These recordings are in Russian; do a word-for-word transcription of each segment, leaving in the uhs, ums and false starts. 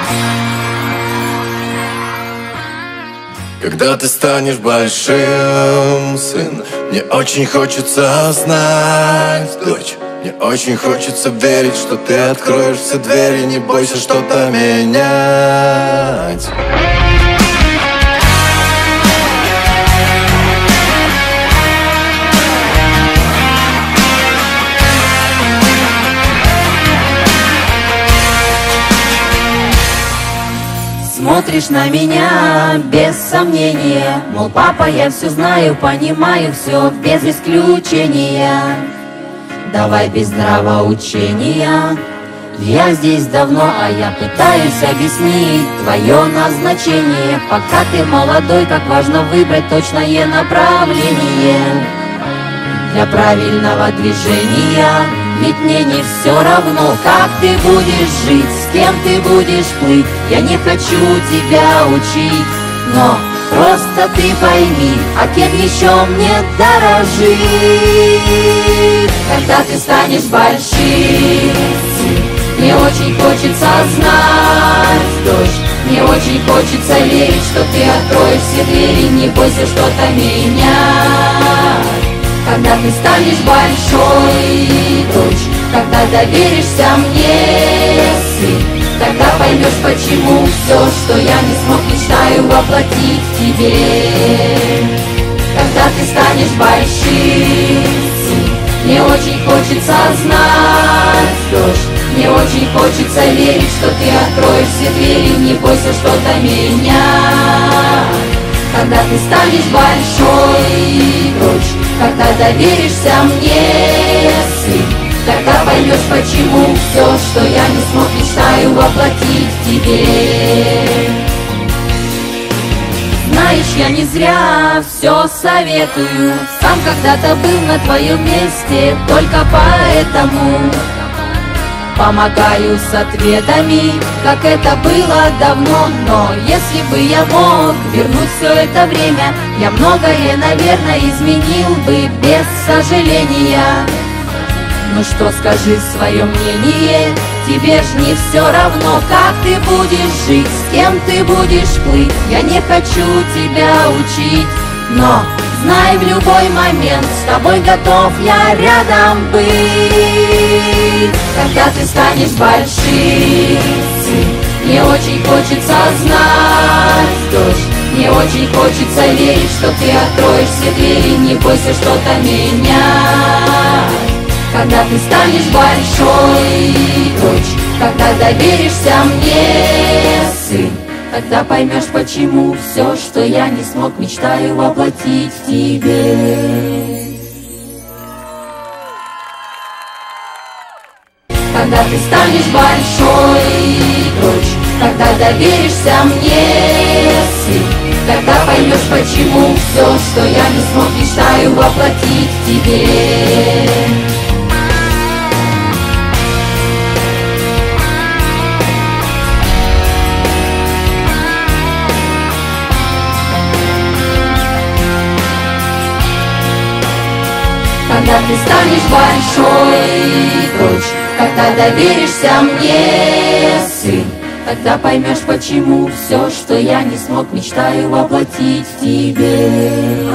Когда ты станешь большим, сын, мне очень хочется знать, дочь, мне очень хочется верить, что ты откроешь все двери, не бойся что-то менять. Смотришь на меня без сомнения, мол, папа, я все знаю, понимаю все без исключения. Давай без нравоучения. Я здесь давно, а я пытаюсь объяснить твое назначение. Пока ты молодой, как важно выбрать точное направление для правильного движения. Ведь мне не все равно, как ты будешь жить, с кем ты будешь плыть. Я не хочу тебя учить, но просто ты пойми, а кем еще мне дорожить. Когда ты станешь большим, мне очень хочется знать, дочь, мне очень хочется верить, что ты откроешь все двери, не бойся что-то менять. Когда ты станешь большой, дочь, когда доверишься мне, сын, тогда поймешь, почему все, что я не смог, мечтаю воплотить в тебе. Когда ты станешь большим, сын, мне очень хочется знать, дочь, мне очень хочется верить, что ты откроешь все двери, не бойся что-то менять. Когда ты станешь большой, дочь, когда доверишься мне, сын, тогда поймешь, почему все, что я не смог, мечтаю воплотить в тебе. Знаешь, я не зря все советую, сам когда-то был на твоем месте, только поэтому помогаю с ответами, как это было давно. Но если бы я мог вернуть все это время, я многое, наверное, изменил бы без сожаления. Ну что, скажи свое мнение, тебе ж не все равно, как ты будешь жить, с кем ты будешь плыть. Я не хочу тебя учить, но знай, в любой момент с тобой готов я рядом быть. Когда ты станешь большим, сын, мне очень хочется знать, дочь, мне очень хочется верить, что ты откроешь все двери, не бойся что-то менять. Когда ты станешь большой, дочь, когда доверишься мне, сын, тогда поймешь, почему все, что я не смог, мечтаю воплотить в тебе. Когда ты станешь большой, дочь, когда доверишься мне, сын, тогда поймешь, почему все, что я не смог, мечтаю воплотить в тебе. Когда ты станешь большой, дочь, когда доверишься мне, сын, тогда поймешь, почему все, что я не смог, мечтаю воплотить в тебе.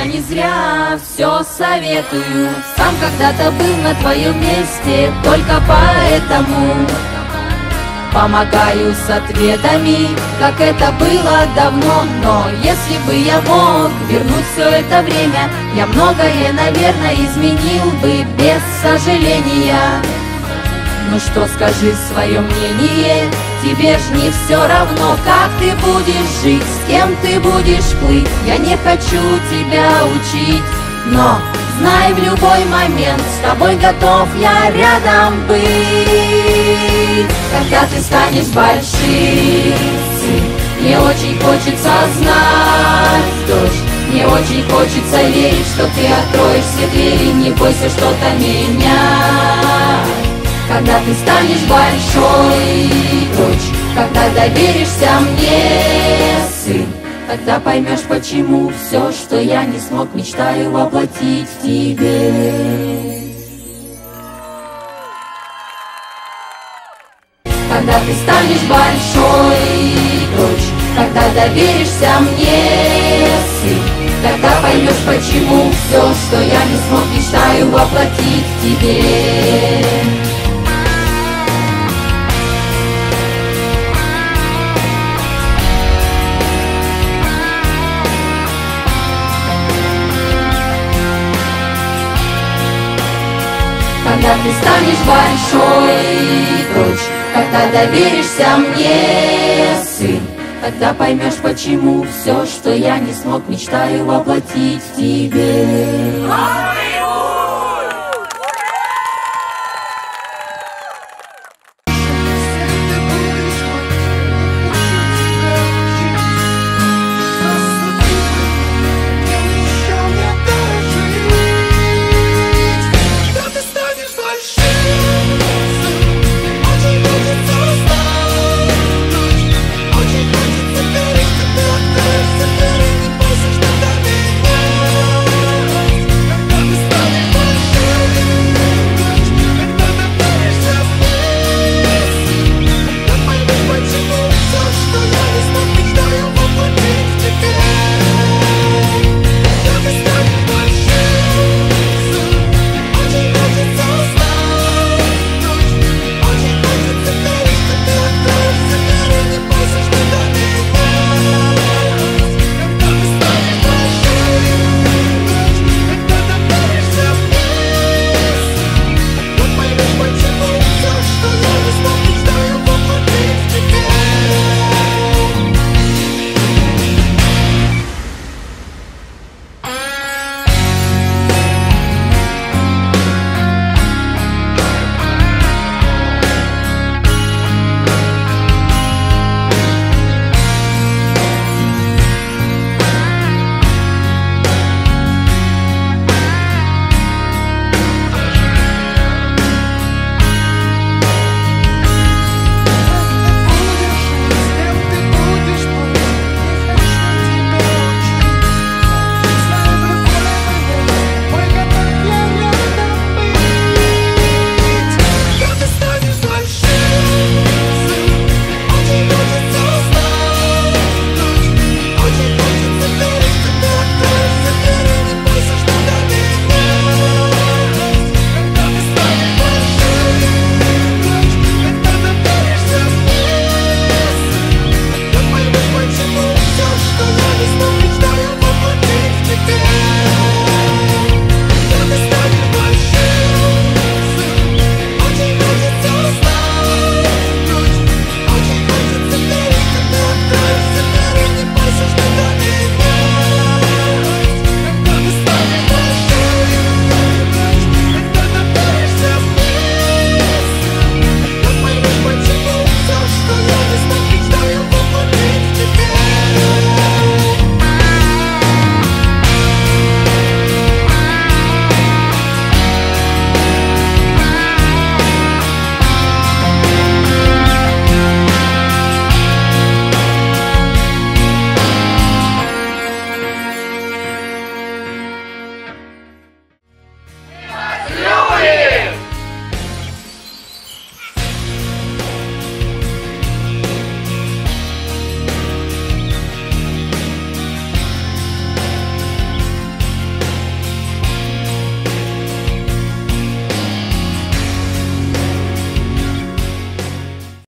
не зря все советую. Сам когда-то был на твоем месте, только поэтому помогаю с ответами, как это было давно. Но если бы я мог вернуть все это время, я многое, наверное, изменил бы без сожаления. Ну что, скажи свое мнение, тебе ж не все равно, как ты будешь жить, с кем ты будешь плыть. Я не хочу тебя учить, но знай, в любой момент с тобой готов я рядом быть. Когда ты станешь большим, сын, мне очень хочется знать, дочь, мне очень хочется верить, что ты откроешь все двери, не бойся что-то менять. Когда ты станешь большой, дочь, когда доверишься мне, сын, тогда поймешь, почему все, что я не смог, мечтаю воплотить в тебе. Когда ты станешь большой, дочь, когда доверишься мне, сын, тогда поймешь, почему все, что я не смог, мечтаю воплотить в тебе. Когда ты станешь большой, дочь, когда доверишься мне, сын, тогда поймешь, почему все, что я не смог, мечтаю воплотить в тебе.